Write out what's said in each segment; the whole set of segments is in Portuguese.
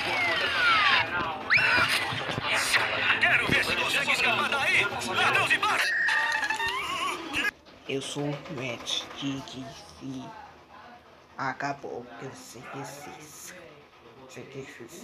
Quero ver se consegue escapar daí! Ladrão embaixo! Eu sou o Matt e acabou. Eu sei que fiz. Sei que fiz.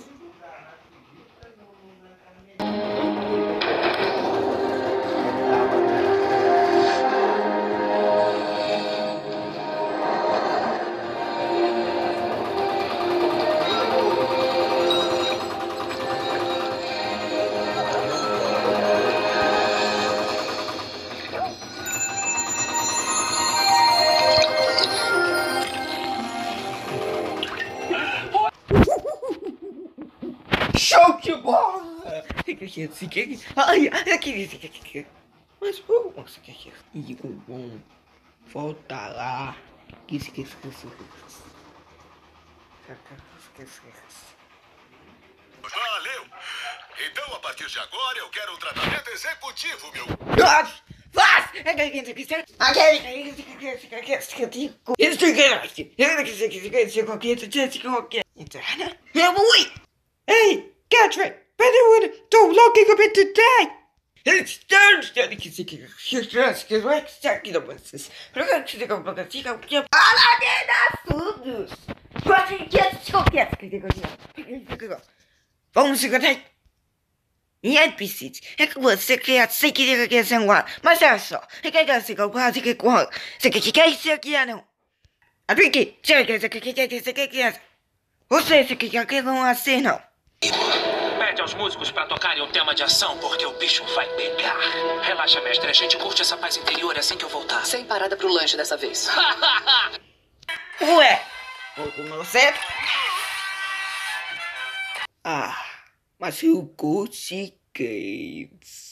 Show de bola! Ai, aqui. Mas nossa, que e bom. Volta lá. Esquece. Valeu! Então, a partir de agora, eu quero um tratamento executivo, meu. Hey, Catherine, better don't lock up it today. It's Thursday. Vamos se contar. E é preciso. É que você quer ser que ser um mas é só. É que você quase que corre. Você quer ser aqui não. A Vicky, você quer. Você quer não assim não. Pede aos músicos pra tocarem um tema de ação, porque o bicho vai pegar. Relaxa, mestre, a gente curte essa paz interior assim que eu voltar. Sem parada pro lanche dessa vez. Ué, vou comer você? Ah, mas eu consegui.